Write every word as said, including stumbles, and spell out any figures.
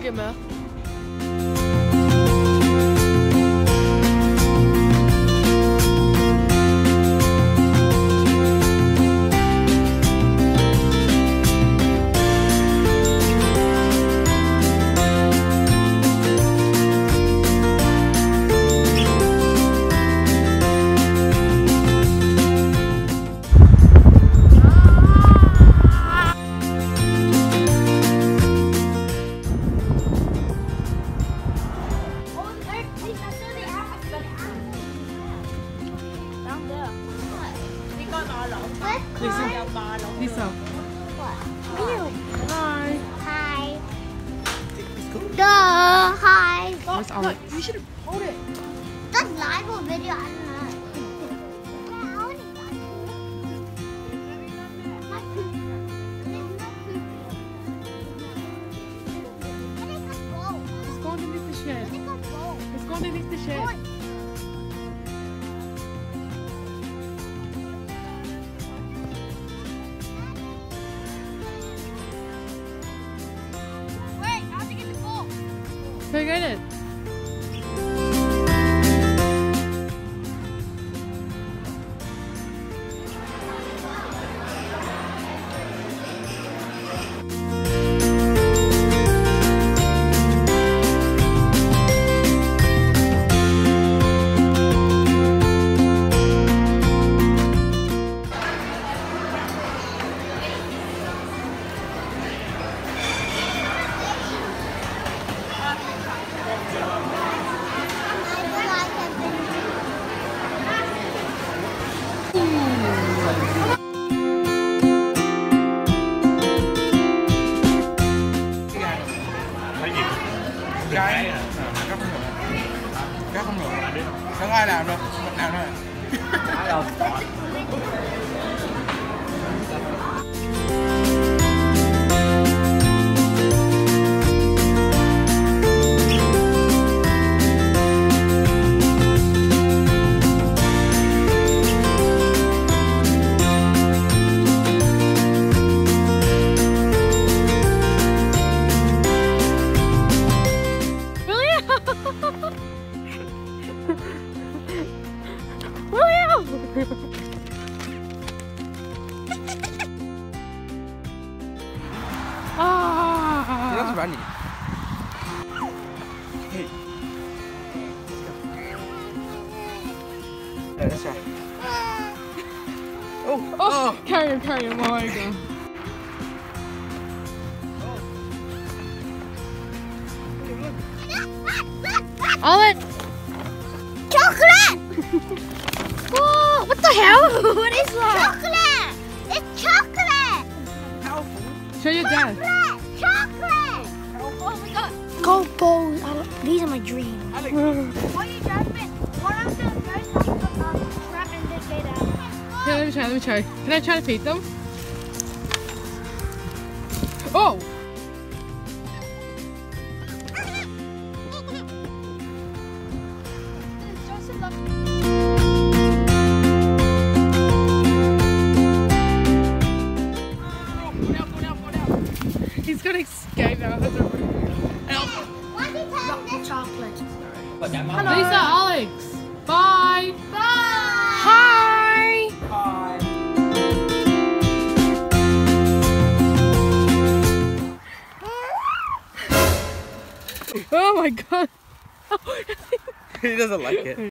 kìa mà. Đi sao? Đi sao? Hi. Hi. Duh, hi. Where's Alex? You should have hold it. That's live on video. I don't know. Let's go underneath the shed. Let's go underneath the shed. Go get it. Cái các không được, các không được, không ai làm đâu, mình làm thôi. Đâu. Ah! He loves running. Hey. There, that's right. Oh, Oh, oh. carry him, carry him. Oh my god. Alex! Chocolate! Whoa, what the hell? What is that? Chocolate! It's chocolate! Show your dad. Chocolate! Chocolate! Oh my god. Go balls. These are my dreams. Alex. What you just been? One of them guys has to trap and just get out. Here, let me try, let me try. Can I try to feed them? Oh! He's gonna escape out of the room. Why did you tell me chocolate? Lisa, Alex! Bye! Bye! Hi! Bye. Oh my god! He doesn't like it.